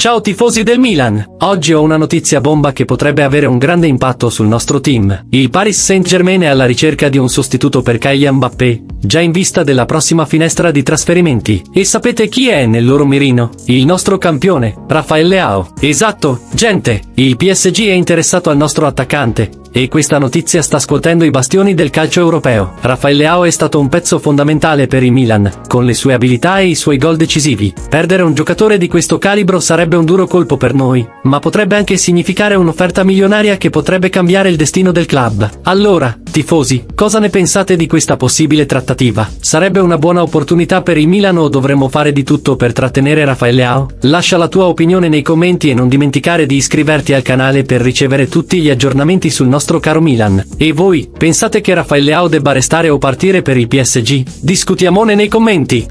Ciao tifosi del Milan, oggi ho una notizia bomba che potrebbe avere un grande impatto sul nostro team. Il Paris Saint-Germain è alla ricerca di un sostituto per Kylian Mbappé, già in vista della prossima finestra di trasferimenti. E sapete chi è nel loro mirino? Il nostro campione, Rafael Leao. Esatto, gente, il PSG è interessato al nostro attaccante. E questa notizia sta scuotendo i bastioni del calcio europeo. Rafael Leao è stato un pezzo fondamentale per il Milan, con le sue abilità e i suoi gol decisivi. Perdere un giocatore di questo calibro sarebbe un duro colpo per noi, ma potrebbe anche significare un'offerta milionaria che potrebbe cambiare il destino del club. Allora, tifosi, cosa ne pensate di questa possibile trattativa? Sarebbe una buona opportunità per il Milan o dovremmo fare di tutto per trattenere Rafael Leao? Lascia la tua opinione nei commenti e non dimenticare di iscriverti al canale per ricevere tutti gli aggiornamenti sul nostro caro Milan. E voi, pensate che Rafael Leao debba restare o partire per il PSG? Discutiamone nei commenti!